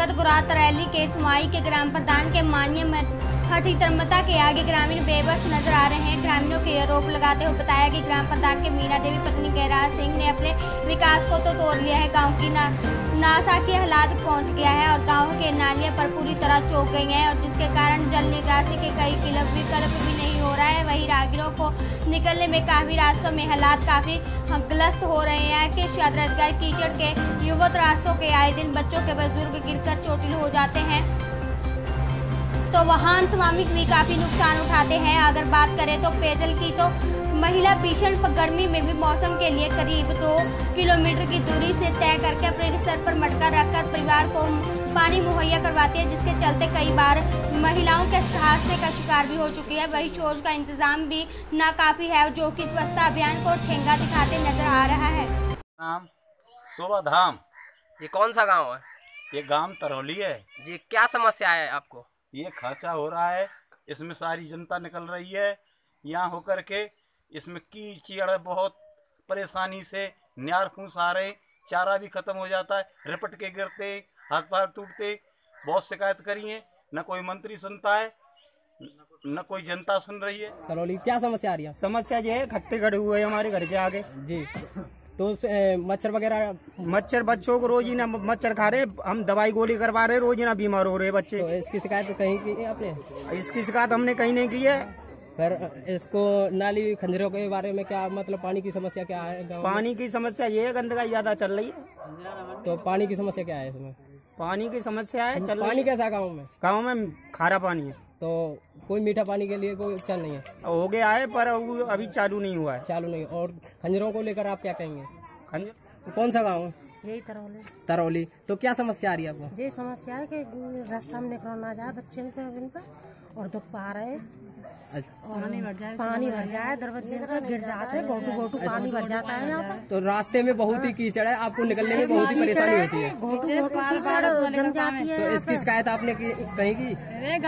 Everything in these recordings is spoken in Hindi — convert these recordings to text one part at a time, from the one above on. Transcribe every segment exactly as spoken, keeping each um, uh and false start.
अंतर्गत गुरा तरैली के सुमाई के ग्राम प्रधान के माननीय हठी तरमता के आगे ग्रामीण बेबस नजर आ रहे हैं। ग्रामीणों के आरोप लगाते हुए बताया कि ग्राम प्रधान के मीना देवी पत्नी गैराज सिंह ने अपने विकास को तो तोड़ लिया है, गांव की ना नासा के हालात पहुंच गया है और गांव के नालियां पर पूरी तरह चौक गई हैं और जिसके कारण जल निकासी के कई विकल्प विकल्प भी नहीं हो रहा है। वहीं राहगीरों को निकलने में काफी रास्तों में हालात काफी ग्रस्त हो रहे हैं कि यात्रागार कीचड़ के युवक रास्तों के आए दिन बच्चों के बुजुर्ग गिरकर चोटिल हो जाते हैं तो वाहन स्वामिक भी काफी नुकसान उठाते हैं। अगर बात करें तो पेयजल की तो महिला भीषण गर्मी में भी मौसम के लिए करीब दो किलोमीटर की दूरी से तय करके अपने सर पर मटका रखकर परिवार को पानी मुहैया करवाती है, जिसके चलते कई बार महिलाओं के हादसे का शिकार भी हो चुकी है। वही शौच का इंतजाम भी नाकाफी है जो कि स्वच्छता अभियान को ठेंगा दिखाते नजर आ रहा है। नाम शोभा धाम। ये कौन सा गांव है? ये गांव तरौली है जी। क्या समस्या है आपको? ये खर्चा हो रहा है, इसमें सारी जनता निकल रही है यहाँ होकर के, इसमें कीचड़ बहुत परेशानी से न्यार फूस आ रहे, चारा भी खत्म हो जाता है, रिपट के गिरते, हाथ पैर टूटते। बहुत शिकायत करी है, न कोई मंत्री सुनता है न कोई जनता सुन रही है। तरौली क्या समस्या आ रही है? समस्या ये है, खत्ते खड़े हुए हैं हमारे घर के आगे जी। तो ए, मच्छर वगैरह मच्छर बच्चों को रोज ही ना मच्छर खा रहे, हम दवाई गोली करवा रहे, रोज ही ना बीमार हो रहे बच्चे। तो इसकी शिकायत कहीं की है आपने? इसकी शिकायत हमने कहीं नहीं की है। फिर इसको नाली खंजरों के बारे में क्या मतलब पानी की समस्या क्या है गाँव में? पानी की समस्या ये है, गंदगी ज्यादा चल रही है। तो पानी की समस्या क्या है इसमें? पानी की समस्या है चल पानी कैसा गाँव में? गाँव में खारा पानी है, तो कोई मीठा पानी के लिए कोई चल नहीं है? हो गया है पर अभी चालू नहीं हुआ है। चालू नहीं। और खंजरों को लेकर आप क्या कहेंगे? खंजर कौन सा गाँव है? यही तरौली। तरौली। तो क्या समस्या आ रही है आपको? ये समस्या है कि रास्ता में निकल ना जाए बच्चे इन पे और दुख पा रहे हैं। पानी भर जाए पानी भर जाए दरवाजे पे गिर जाते हैं, गोटू गोटू पानी भर जाता है यहाँ पे। तो रास्ते में बहुत ही कीचड़ है, आपको निकलने में बहुत ही परेशानी होती है। गोटू गोटू कीचड़ जम जाती है। तो इसकी शिकायत आपने की कहीं की?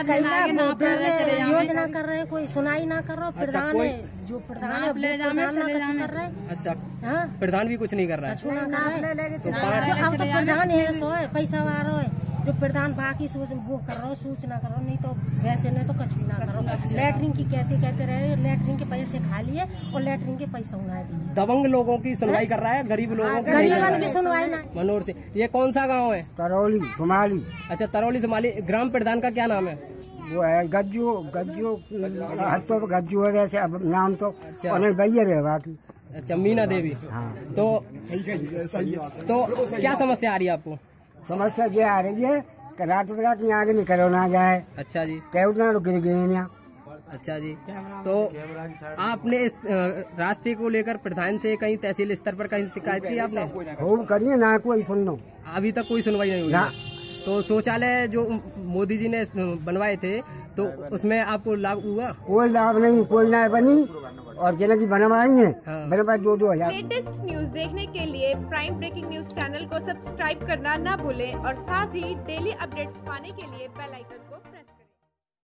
योजना कर रहे हैं, कोई सुनाई ना कर रहा। प्रधान है जो प्रधान है कर रहे हैं। अच्छा, प्रधान भी कुछ नहीं कर रहा है? अब तो प्रधान है सो है पैसा वाला है जो प्रधान बाकी सोच वो कर रहा हो, सूचना करो, नहीं तो वैसे नहीं तो कुछ भी ना करो। लेटरिन की कहते कहते रहे, लेटरिन के पैसे खा लिए और लेटरिन के पैसा उड़ा दिए। दबंग लोगों की सुनवाई कर रहा है, गरीब लोगों की गरीबन की सुनवाई ना। मनोर से। ये कौन सा गाँव है? तरौली सुमाली। अच्छा, तरौली सुमाली। ग्राम प्रधान का क्या नाम है? वो है गज्जू गज्जू तो गज्जू है वैसे, अब नाम तो बैयर है बाकी। अच्छा, मीना देवी। हाँ। तो तो क्या समस्या आ रही है आपको? समस्या ये आ रही है कि रात रात में आगे निकलो ना जाए। अच्छा जी। कैवना तो गिर गए यहाँ। अच्छा जी। तो आपने इस रास्ते को लेकर प्रधान से कहीं तहसील स्तर पर कहीं शिकायत की आपने? खूब करिए ना, कोई सुन लो। अभी तक कोई सुनवाई नहीं हुई। तो शौचालय जो मोदी जी ने बनवाए थे तो उसमें आपको लाभ हुआ? कोई लाभ नहीं, कोई ना बनी और जिन्हें की बनवाई है बनवा दो दो हजार। लेटेस्ट न्यूज देखने के लिए प्राइम ब्रेकिंग न्यूज चैनल को सब्सक्राइब करना ना भूलें और साथ ही डेली अपडेट्स पाने के लिए बेल आइकन को